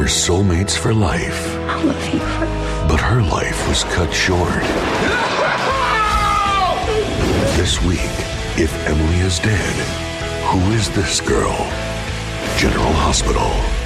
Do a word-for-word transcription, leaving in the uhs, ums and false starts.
were soulmates for life. I love you. But her life was cut short. This week, if Emily is dead, who is this girl? General Hospital.